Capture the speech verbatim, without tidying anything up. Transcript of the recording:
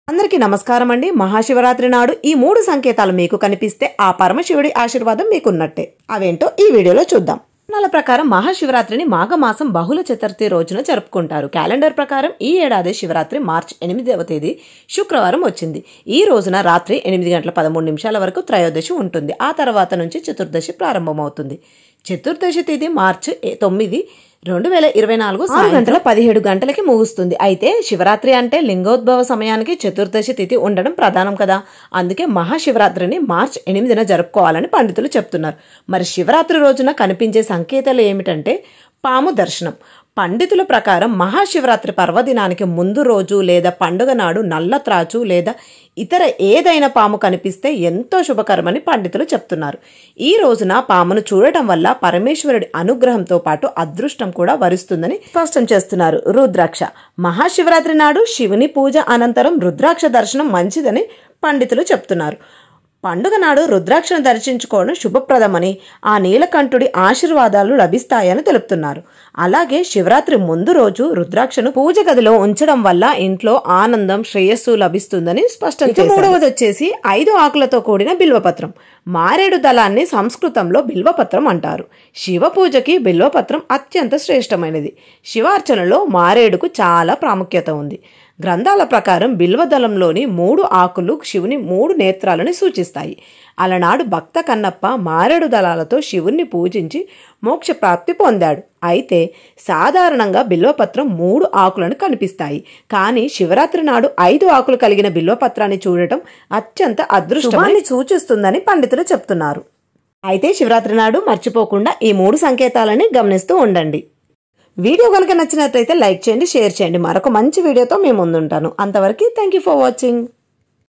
అందరికీ నమస్కారం అండి. మహాశివరాత్రి నాడు ఈ మూడు సంకేతాలు మీకు కనిపిస్తే ఆ పరమశివుడి ఆశీర్వాదం మీకున్నట్టే. అవేంటో ఈ వీడియోలో చూద్దాం. నెల ప్రకారం మహాశివరాత్రిని మాఘమాసం బహుళ చతుర్థి రోజున జరుపుకుంటారు. క్యాలెండర్ ప్రకారం ఈ ఏడాది శివరాత్రి మార్చి ఎనిమిదవ తేదీ శుక్రవారం వచ్చింది. ఈ రోజున రాత్రి ఎనిమిది గంటల పదమూడు నిమిషాల వరకు త్రయోదశి ఉంటుంది. ఆ తర్వాత నుంచి చతుర్దశి ప్రారంభమవుతుంది. చతుర్దశి తేదీ మార్చి తొమ్మిది రెండు వేల ఇరవై నాలుగు ఆరు గంటల పదిహేడు గంటలకి ముగుస్తుంది. అయితే శివరాత్రి అంటే లింగోద్భవ సమయానికి చతుర్దశి తిథి ఉండడం ప్రధానం కదా. అందుకే మహాశివరాత్రిని మార్చి ఎనిమిదిన జరుపుకోవాలని పండితులు చెప్తున్నారు. మరి శివరాత్రి రోజున కనిపించే సంకేతాలు ఏమిటంటే పాము దర్శనం. పండితుల ప్రకారం మహాశివరాత్రి పర్వదినానికి ముందు రోజు లేదా పండుగ నాడు నల్ల త్రాచు లేదా ఇతర ఏదైనా పాము కనిపిస్తే ఎంతో శుభకరమని పండితులు చెప్తున్నారు. ఈ రోజున పామును చూడటం వల్ల పరమేశ్వరుడి అనుగ్రహంతో పాటు అదృష్టం కూడా వరిస్తుందని స్పష్టం చేస్తున్నారు. రుద్రాక్ష. మహాశివరాత్రి నాడు శివుని పూజ అనంతరం రుద్రాక్ష దర్శనం మంచిదని పండితులు చెప్తున్నారు. పండుగ నాడు రుద్రాక్షను దర్శించుకోవడం శుభప్రదమని, ఆ నీలకంఠుడి ఆశీర్వాదాలు లభిస్తాయని తెలుపుతున్నారు. అలాగే శివరాత్రి ముందు రోజు రుద్రాక్షను పూజ గదిలో ఉంచడం వల్ల ఇంట్లో ఆనందం, శ్రేయస్సు లభిస్తుందని స్పష్టం చేశారు. మూడవది వచ్చేసి ఐదు ఆకులతో కూడిన బిల్వపత్రం. మారేడు దళాన్ని సంస్కృతంలో బిల్వపత్రం అంటారు. శివ పూజకి బిల్వపత్రం అత్యంత శ్రేష్టమైనది. శివార్చనలో మారేడుకు చాలా ప్రాముఖ్యత ఉంది. గ్రంథాల ప్రకారం బిల్వదళంలోని మూడు ఆకులు శివుని మూడు నేత్రాలను సూచిస్తాయి. అలనాడు భక్త కన్నప్ప మారేడు దళాలతో శివుణ్ణి పూజించి మోక్ష ప్రాప్తి పొందాడు. అయితే సాధారణంగా బిల్వపత్రం మూడు ఆకులను కనిపిస్తాయి. కానీ శివరాత్రి నాడు ఐదు ఆకులు కలిగిన బిల్వపత్రాన్ని చూడటం అత్యంత అదృష్టాన్ని సూచిస్తుందని పండితులు చెప్తున్నారు. అయితే శివరాత్రి నాడు మర్చిపోకుండా ఈ మూడు సంకేతాలని గమనిస్తూ ఉండండి. వీడియో కనుక నచ్చినట్లయితే లైక్ చేయండి, షేర్ చేయండి. మరొక మంచి వీడియోతో మేము ముందుంటాను. అంతవరకు థ్యాంక్ యూ ఫర్ వాచింగ్.